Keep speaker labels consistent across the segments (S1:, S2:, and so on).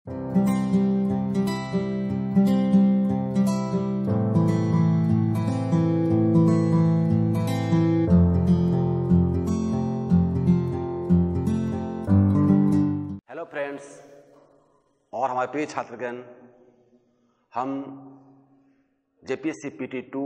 S1: Hello friends और हमारे प्रिय छात्रगण, हम जेपीएससी पीटी 2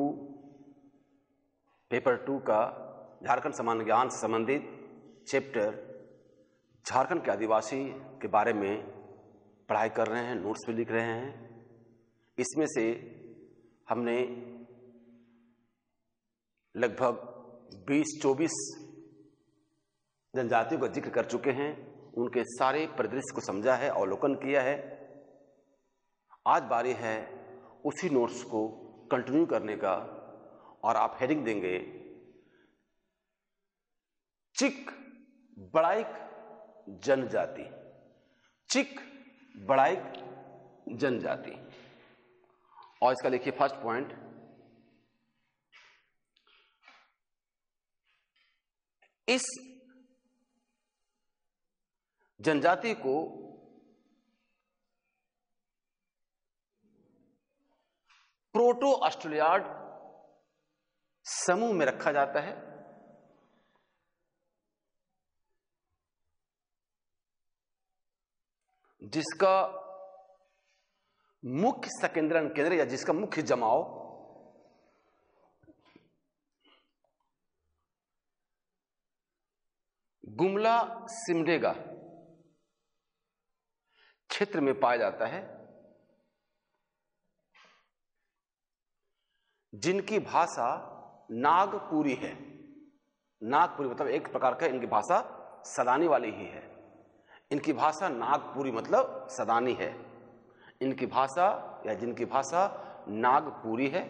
S1: पेपर 2 का झारखंड सामान्य ज्ञान से संबंधित चैप्टर झारखंड के आदिवासी के बारे में पढ़ाई कर रहे हैं, नोट्स भी लिख रहे हैं। इसमें से हमने लगभग 20-24 जनजातियों का जिक्र कर चुके हैं, उनके सारे परिदृश्य को समझा है, अवलोकन किया है। आज बारी है उसी नोट्स को कंटिन्यू करने का और आप हेडिंग देंगे चिक बड़ाइक जनजाति। चिक बड़ाइक जनजाति। और इसका लिखिए फर्स्ट पॉइंट, इस जनजाति को प्रोटो ऑस्ट्रेलियाड समूह में रखा जाता है। जिसका मुख्य संकेंद्रण केंद्र या जिसका मुख्य जमाव गुमला सिमडेगा क्षेत्र में पाया जाता है, जिनकी भाषा नागपुरी है। नागपुरी मतलब एक प्रकार का इनकी भाषा सदानी वाली ही है। इनकी भाषा नागपुरी मतलब सदानी है। इनकी भाषा या जिनकी भाषा नागपुरी है।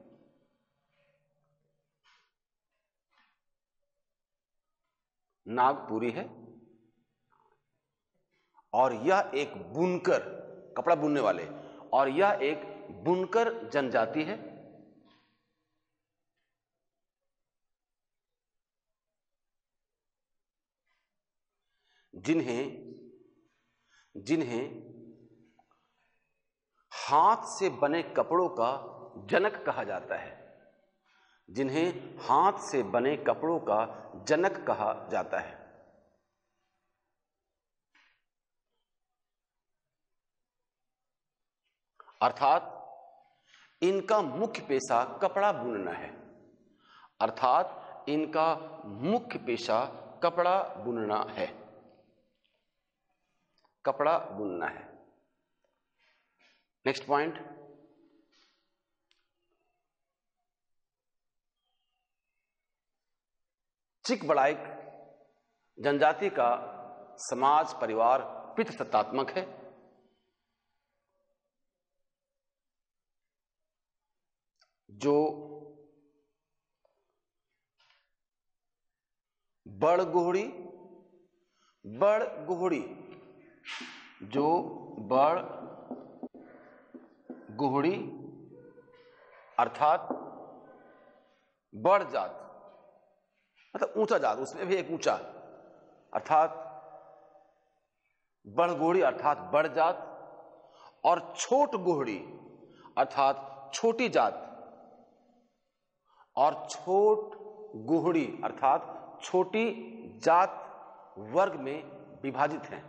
S1: नागपुरी है और यह एक बुनकर, कपड़ा बुनने वाले, और यह एक बुनकर जनजाति है। जिन्हें हाथ से बने कपड़ों का जनक कहा जाता है। जिन्हें हाथ से बने कपड़ों का जनक कहा जाता है। अर्थात इनका मुख्य पेशा कपड़ा बुनना है। अर्थात इनका मुख्य पेशा कपड़ा बुनना है। कपड़ा बुनना है। नेक्स्ट पॉइंट, चिक बड़ाइक जनजाति का समाज परिवार पितृसत्तात्मक है। जो बड़गोहड़ी अर्थात बड़ जात मतलब ऊंचा जात, उसमें भी एक ऊंचा, अर्थात बड़गोहड़ी अर्थात बड़ जात, और छोट गोहड़ी अर्थात छोटी जात, और छोट गोहड़ी अर्थात छोटी जात वर्ग में विभाजित हैं।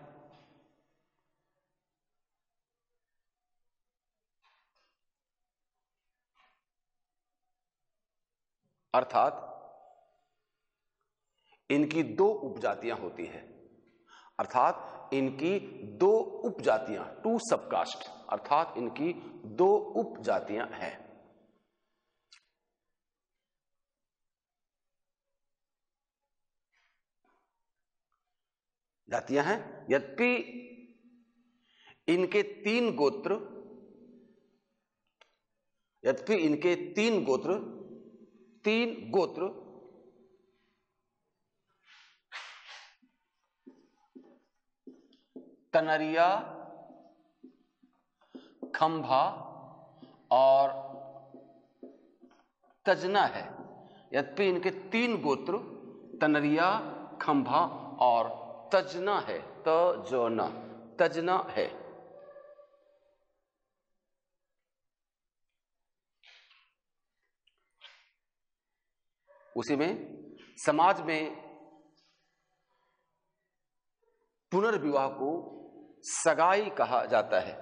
S1: अर्थात इनकी दो उपजातियां होती है। अर्थात इनकी दो उपजातियां, 2 सबकास्ट, अर्थात इनकी 2 उपजातियां हैं। जातियां हैं, यद्यपि इनके 3 गोत्र तनरिया, खंभा और तजना है। यद्यपि इनके 3 गोत्र तनरिया, खंभा और तजना है। तजना है। उसी में समाज में पुनर्विवाह को सगाई कहा जाता है।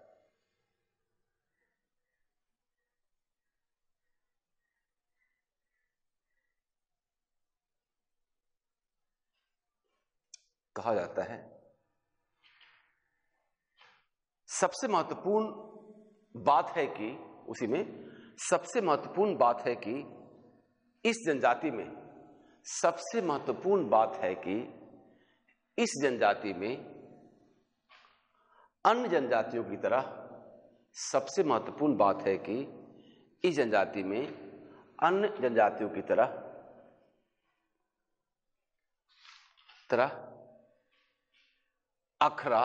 S1: कहा जाता है। सबसे महत्वपूर्ण बात है कि उसी में सबसे महत्वपूर्ण बात है कि इस जनजाति में सबसे महत्वपूर्ण बात है कि इस जनजाति में अन्य जनजातियों की तरह सबसे महत्वपूर्ण बात है कि इस जनजाति में अन्य जनजातियों की तरह अखरा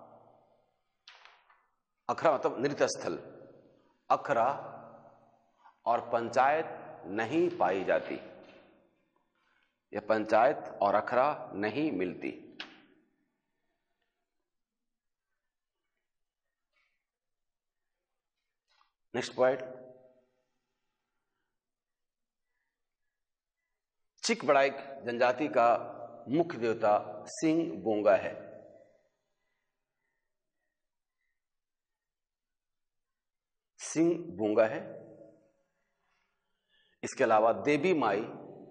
S1: मतलब नृत्य स्थल, अखरा और पंचायत नहीं पाई जाती। यह पंचायत और अखरा नहीं मिलती। नेक्स्ट पॉइंट, चिकबड़ाइक जनजाति का मुख्य देवता सिंह बोंगा है। सिंह बोंगा है। इसके अलावा देवी माई,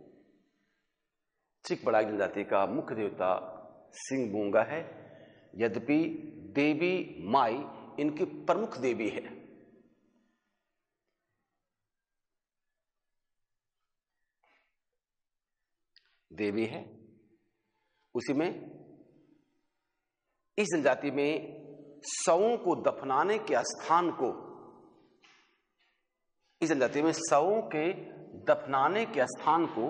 S1: चिकबड़ाइक जनजाति का मुख्य देवता सिंह बोंगा है, यद्यपि देवी माई इनकी प्रमुख देवी है। देवी है। उसी में इस जनजाति में शवों को दफनाने के स्थान को, इस जनजाति में शवों के दफनाने के स्थान को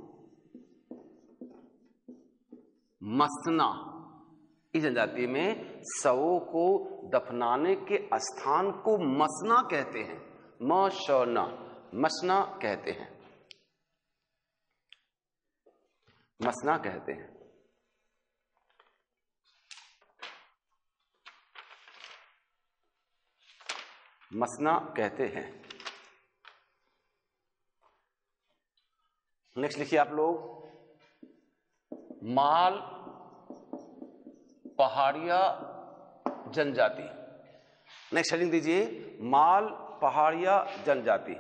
S1: मसना, इस जनजाति में शवों को दफनाने के स्थान को मसना कहते हैं। मशना, मसना कहते हैं, मसना कहते हैं। मसना कहते हैं। नेक्स्ट लिखिए आप लोग, माल पहाड़िया जनजाति। नेक्स्ट हेडिंग दीजिए, माल पहाड़िया जनजाति।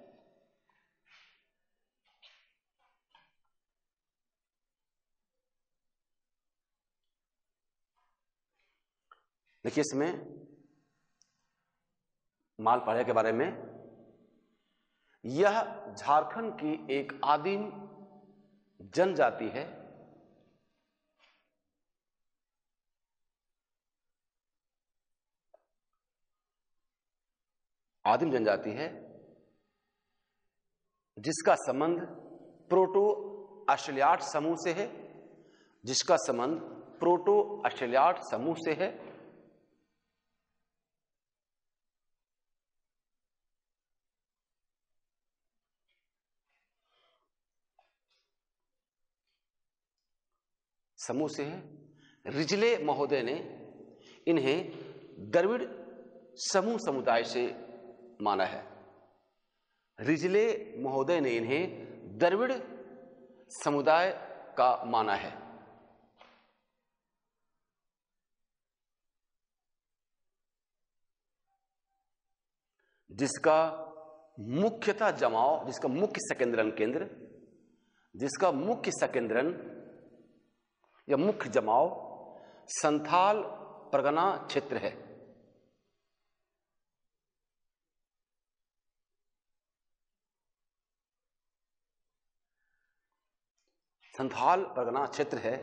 S1: देखिए इसमें माल पहाड़िया के बारे में, यह झारखंड की एक आदिम जनजाति है। आदिम जनजाति है जिसका संबंध प्रोटो ऑस्ट्रेलियाट समूह से है, जिसका संबंध प्रोटो ऑस्ट्रेलियाट समूह से है। समूह से है। रिजले महोदय ने इन्हें द्रविड़ समूह समुदाय से माना है। रिजले महोदय ने इन्हें द्रविड़ समुदाय का माना है। जिसका मुख्यतः जमाव, जिसका मुख्य संकेंद्रण केंद्र, जिसका मुख्य संकेंद्रण या मुख्य जमाव संथाल परगना क्षेत्र है। संथाल परगना क्षेत्र है,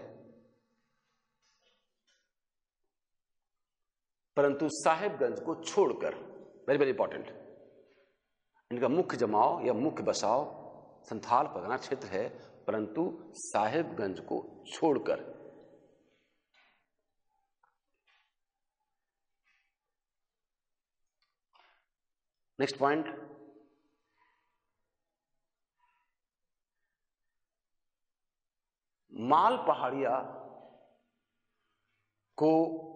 S1: परंतु साहिबगंज को छोड़कर, वेरी वेरी इंपॉर्टेंट, इनका मुख्य जमाव या मुख्य बसाव संथाल परगना क्षेत्र है, परंतु साहिबगंज को छोड़कर। नेक्स्ट पॉइंट, माल पहाड़िया को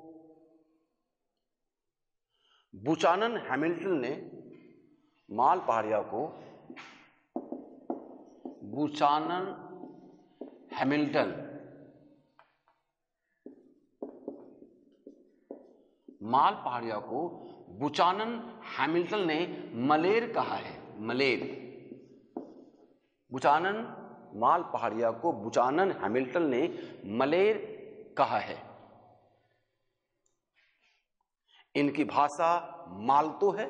S1: बुचानन हैमिल्टन ने, माल पहाड़िया को बुचानन हैमिल्टन, माल पहाड़िया को बुचानन हैमिल्टन ने मलेर कहा है। मलेर, बुचानन माल पहाड़िया को बुचानन हैमिल्टन ने मलेर कहा है। इनकी भाषा माल्तो है,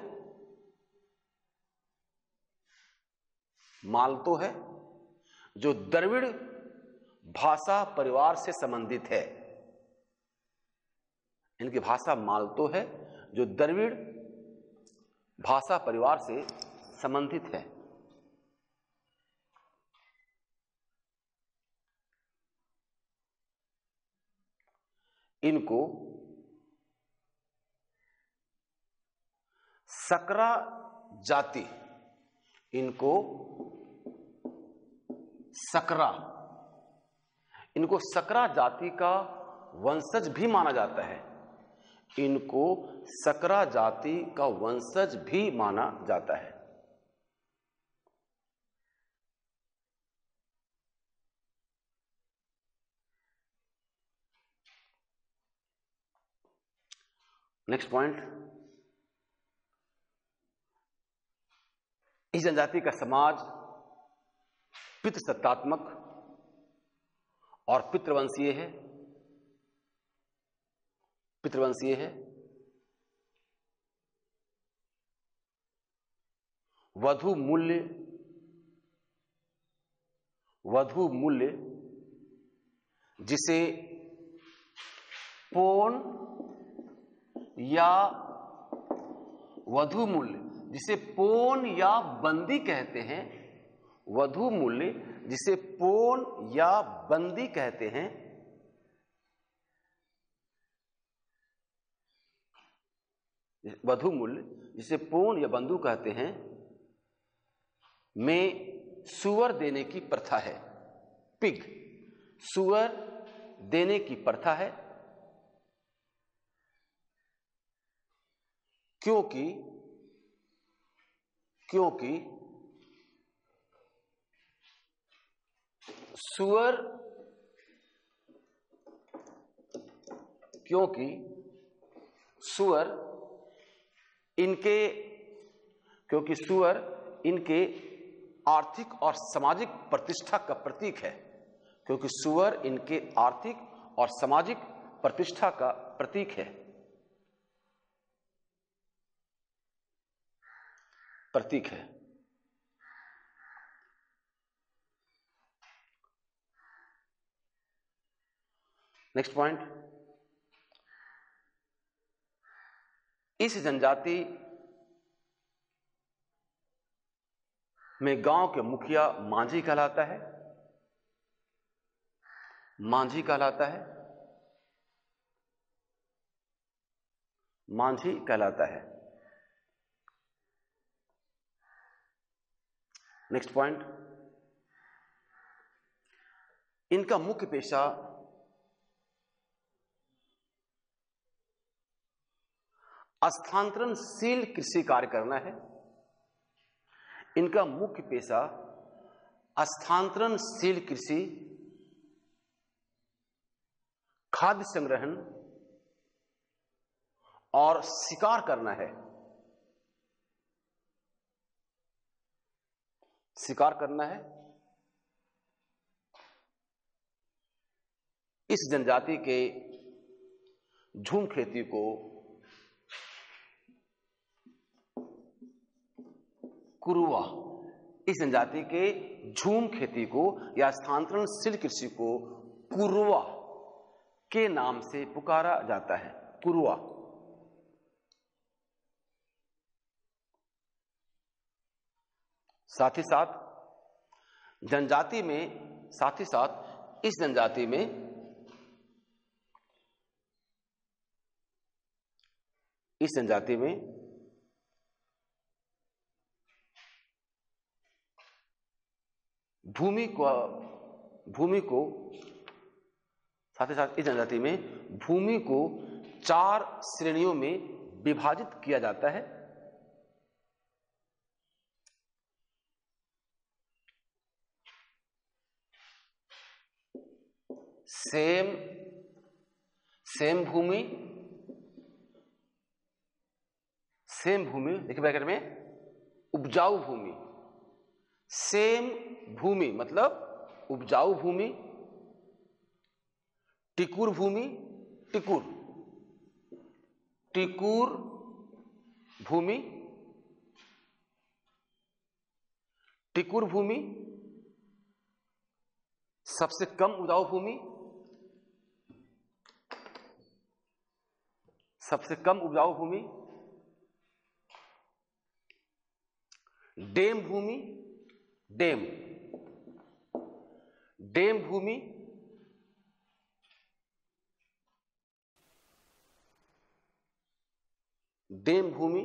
S1: माल्तो है जो द्रविड़ भाषा परिवार से संबंधित है। इनकी भाषा माल्तो है जो द्रविड़ भाषा परिवार से संबंधित है। इनको सकरा जाति, इनको सकरा जाति का वंशज भी माना जाता है। इनको सकरा जाति का वंशज भी माना जाता है। नेक्स्ट पॉइंट, इस जनजाति का समाज पितृसत्तात्मक और पितृवंशीय है। पितृवंशीय है। वधु मूल्य जिसे पौन या वधु मूल्य जिसे पौन या बंदी कहते हैं, वधु मूल्य जिसे पौन या बंदी कहते हैं, वधु मूल्य जिसे पौन या बंधु कहते हैं, में सुअर देने की प्रथा है। पिग, सुअर देने की प्रथा है, क्योंकि सुअर इनके आर्थिक और सामाजिक प्रतिष्ठा का प्रतीक है। क्योंकि सुअर इनके आर्थिक और सामाजिक प्रतिष्ठा का प्रतीक है। नेक्स्ट पॉइंट, इस जनजाति में गांव के मुखिया मांझी कहलाता है। मांझी कहलाता है। नेक्स्ट पॉइंट, इनका मुख्य पेशा स्थानांतरणशील कृषि कार्य करना है। इनका मुख्य पेशा स्थानांतरणशील कृषि, खाद्य संग्रहण और शिकार करना है। इस जनजाति के झूम खेती को कुरुआ, इस जनजाति के झूम खेती को या स्थानांतरणशील कृषि को कुरुआ के नाम से पुकारा जाता है। कुरुआ। साथ ही साथ इस जनजाति में भूमि को 4 श्रेणियों में विभाजित किया जाता है। सेम, सेम भूमि, सेम भूमि, देखिए ब्रैकेट में उपजाऊ भूमि, सेम भूमि मतलब उपजाऊ भूमि, टिकुर भूमि, टिकुर, टिकुर भूमि, टिकुर भूमि, सबसे कम उपजाऊ भूमि, सबसे कम उपजाऊ भूमि, डेम भूमि, डेम, डेम भूमि, डेम भूमि,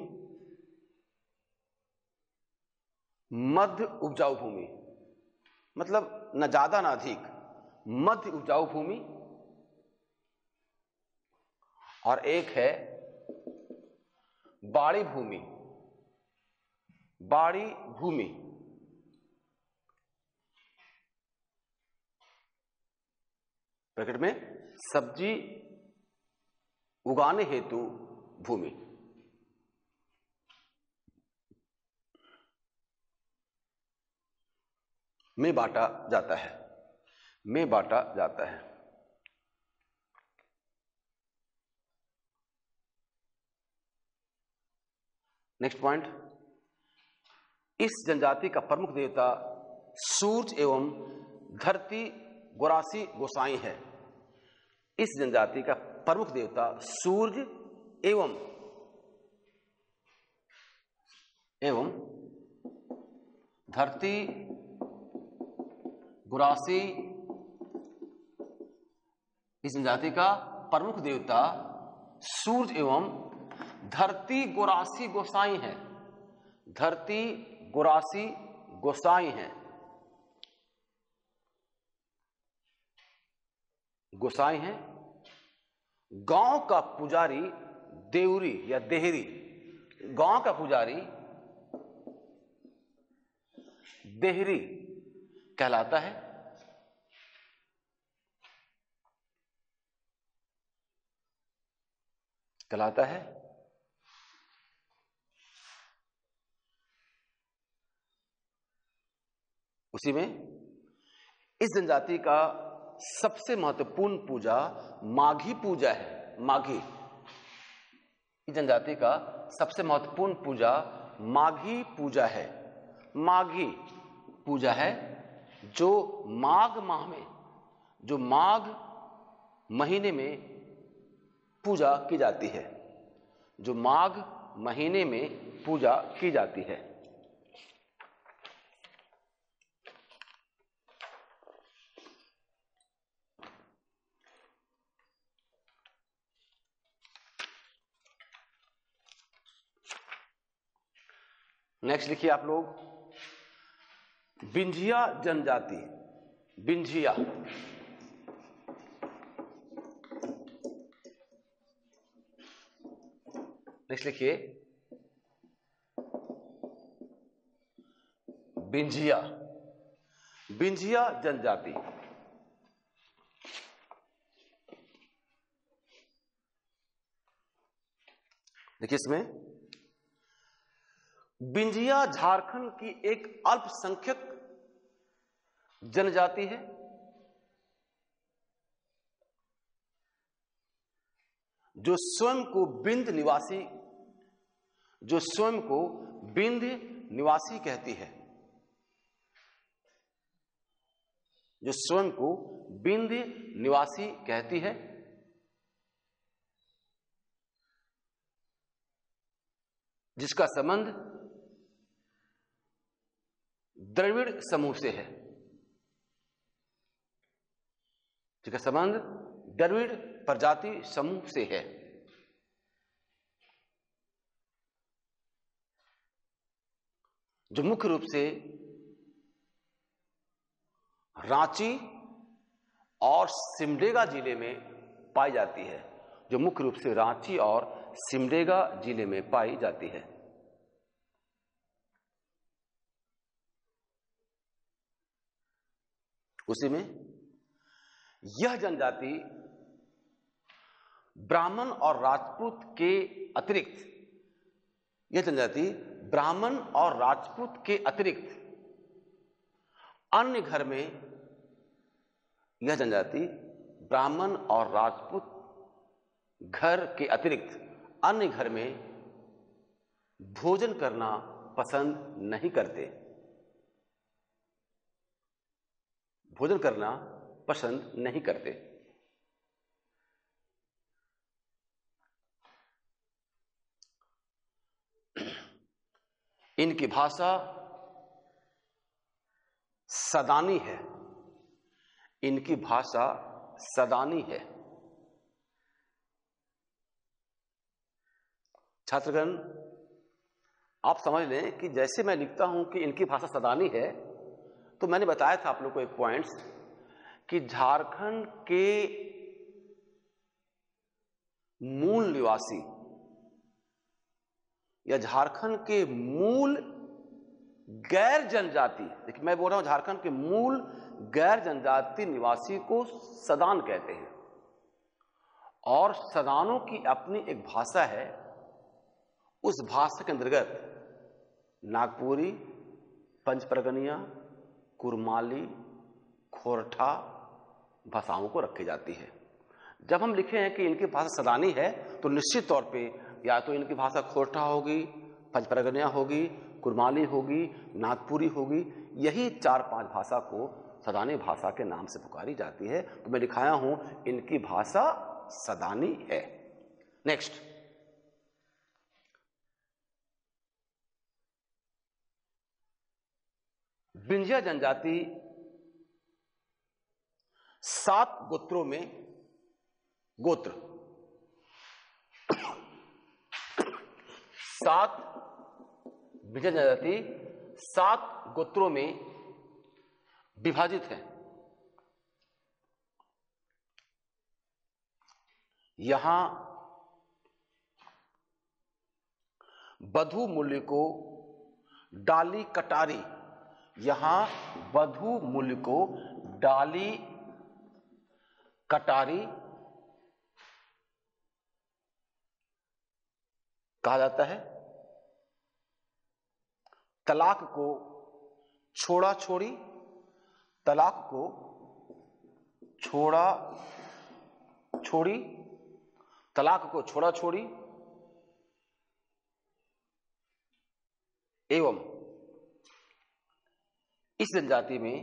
S1: मध्य उपजाऊ भूमि मतलब न ज्यादा ना अधिक, मध्य उपजाऊ भूमि, और एक है बाड़ी भूमि, बाड़ी भूमि, ब्रैकेट में सब्जी उगाने हेतु भूमि। में बांटा जाता है, में बांटा जाता है। नेक्स्ट पॉइंट, इस जनजाति का प्रमुख देवता सूर्य एवं धरती गोरासी गोसाई है। इस जनजाति का प्रमुख देवता सूर्य एवं धरती गोरासी, इस जनजाति का प्रमुख देवता सूर्य एवं धरती गोरासी गोसाई है। धरती गोरासी गोसाई है, गोसाई है। गांव का पुजारी देवरी या देहरी, गांव का पुजारी देहरी कहलाता है। कहलाता है। उसी में इस जनजाति का सबसे महत्वपूर्ण पूजा माघी पूजा है। माघी, इस जनजाति का सबसे महत्वपूर्ण पूजा माघी पूजा है। माघी पूजा है जो माघ माह में, जो माघ महीने में पूजा की जाती है, जो माघ महीने में पूजा की जाती है। नेक्स्ट लिखिए आप लोग, बिंझिया जनजाति, बिंझिया, नेक्स्ट लिखिए बिंझिया, बिंझिया जनजाति। देखिए इसमें बिंझिया झारखंड की एक अल्पसंख्यक जनजाति है जो स्वयं को बिंद निवासी, जो स्वयं को बिंद निवासी कहती है, जो स्वयं को बिंद निवासी कहती है। जिसका संबंध द्रविड़ समूह से है, जिसका संबंध द्रविड़ प्रजाति समूह से है। जो मुख्य रूप से रांची और सिमडेगा जिले में पाई जाती है, जो मुख्य रूप से रांची और सिमडेगा जिले में पाई जाती है। उसी में यह जनजाति ब्राह्मण और राजपूत के अतिरिक्त, यह जनजाति ब्राह्मण और राजपूत के अतिरिक्त अन्य घर में, यह जनजाति ब्राह्मण और राजपूत घर के अतिरिक्त अन्य घर में भोजन करना पसंद नहीं करते, भोजन करना पसंद नहीं करते। इनकी भाषा सदानी है, इनकी भाषा सदानी है। छात्रगण, आप समझ लें कि जैसे मैं लिखता हूं कि इनकी भाषा सदानी है, तो मैंने बताया था आप लोग को एक पॉइंट्स कि झारखंड के मूल निवासी या झारखंड के मूल गैर जनजाति, देखिए मैं बोल रहा हूं झारखंड के मूल गैर जनजाति निवासी को सदान कहते हैं, और सदानों की अपनी एक भाषा है। उस भाषा के अंतर्गत नागपुरी, पंचपरगनिया, कुरमाली, खोरठा भाषाओं को रखी जाती है। जब हम लिखे हैं कि इनकी भाषा सदानी है, तो निश्चित तौर पे या तो इनकी भाषा खोरठा होगी, पंचपरगनिया होगी, कुरमाली होगी, नागपुरी होगी। यही 4-5 भाषा को सदानी भाषा के नाम से पुकारी जाती है। तो मैं लिखाया हूं इनकी भाषा सदानी है। नेक्स्ट, विंध्या जनजाति 7 गोत्रों में, गोत्र 7 विंध्या जनजाति 7 गोत्रों में विभाजित है। यहां बधु मूल्य को डाली कटारी, यहां बधु मूल्य को डाली कटारी कहा जाता है। तलाक को छोड़ा छोड़ी, तलाक को छोड़ा छोड़ी, तलाक को छोड़ा छोड़ी एवं इस जनजाति में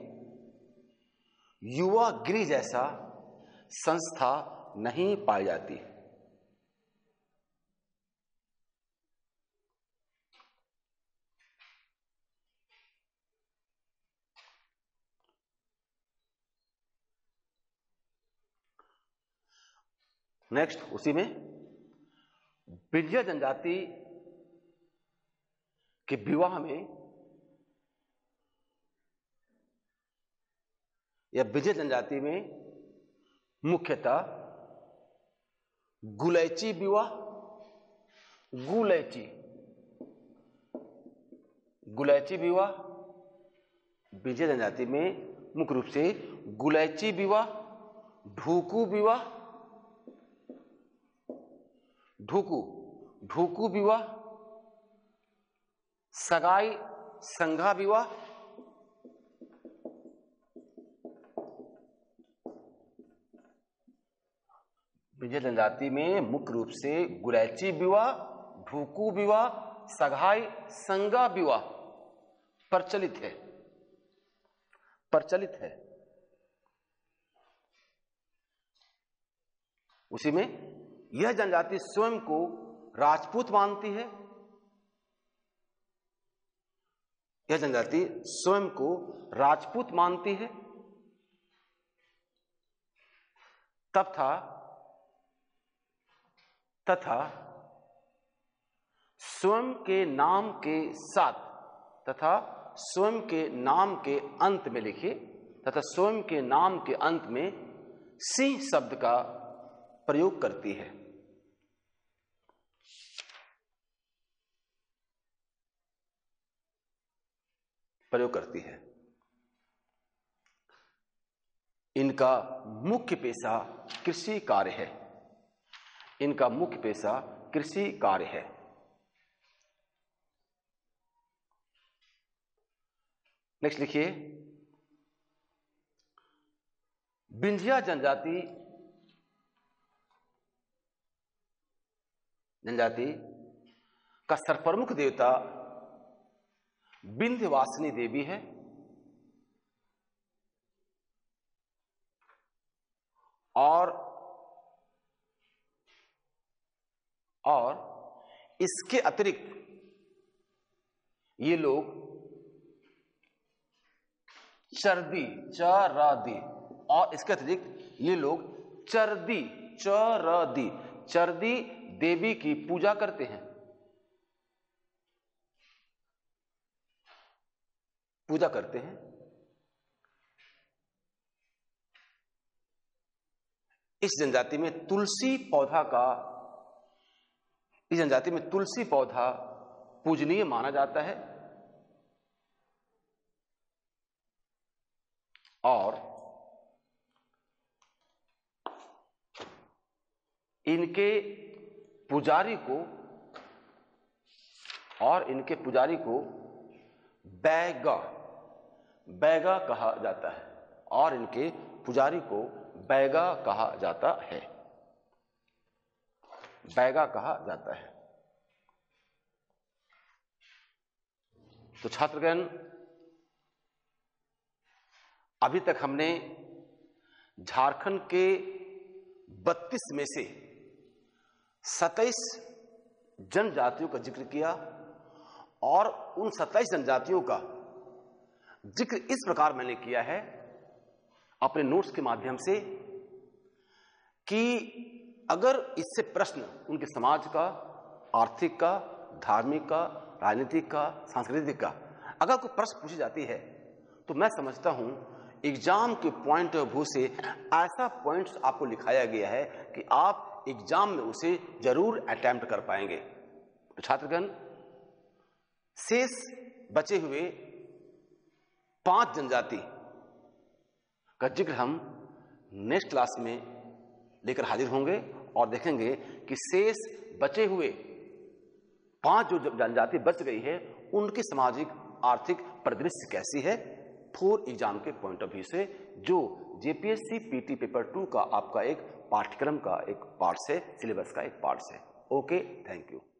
S1: युवा गृह जैसा संस्था नहीं पाई जाती। नेक्स्ट, उसी में विंध्य जनजाति के विवाह में या विंध्य जनजाति में मुख्यतः गुलैची विवाह, गुलैची विवाह विंध्य जनजाति में मुख्य रूप से गुलैची विवाह, ढूकू विवाह, ढूकू विवाह, सगाई संघा विवाह, विंध्य जनजाति में मुख्य रूप से गुलैची विवाह, ढूकू विवाह, सगाई संघा विवाह प्रचलित है। उसी में यह जनजाति स्वयं को राजपूत मानती है, यह जनजाति स्वयं को राजपूत मानती है तथा स्वयं के नाम के साथ तथा स्वयं के नाम के अंत में लिखिए, तथा स्वयं के नाम के अंत में सिंह शब्द का प्रयोग करती है। इनका मुख्य पेशा कृषि कार्य है। इनका मुख्य पेशा कृषि कार्य है। नेक्स्ट लिखिए, विंध्या जनजाति का सर्वप्रमुख देवता विंध्यवासिनी देवी है और इसके अतिरिक्त ये लोग चरदी और इसके अतिरिक्त ये लोग चरदी देवी की पूजा करते हैं। इस जनजाति में तुलसी पौधा पूजनीय माना जाता है और इनके पुजारी को बैगा कहा जाता है तो छात्रगण, अभी तक हमने झारखंड के 32 में से 27 जनजातियों का जिक्र किया और उन 27 जनजातियों का जिक्र इस प्रकार मैंने किया है अपने नोट्स के माध्यम से कि अगर इससे प्रश्न उनके समाज का, आर्थिक का, धार्मिक का, राजनीतिक का, सांस्कृतिक का अगर कोई प्रश्न पूछी जाती है तो मैं समझता हूं एग्जाम के पॉइंट ऑफ व्यू से ऐसा पॉइंट्स आपको लिखाया गया है कि आप एग्जाम में उसे जरूर अटेम्प्ट कर पाएंगे। तो छात्रगण, शेष बचे हुए 5 जनजाति का जिक्र हम नेक्स्ट क्लास में लेकर हाजिर होंगे और देखेंगे कि शेष बचे हुए 5 जो जनजाति बच गई है उनकी सामाजिक आर्थिक परिदृश्य कैसी है 4 एग्जाम के पॉइंट ऑफ व्यू से, जो जेपीएससी पीटी पेपर 2 का आपका एक पाठ्यक्रम का एक पार्ट है, सिलेबस का एक पार्ट है। Okay, thank you.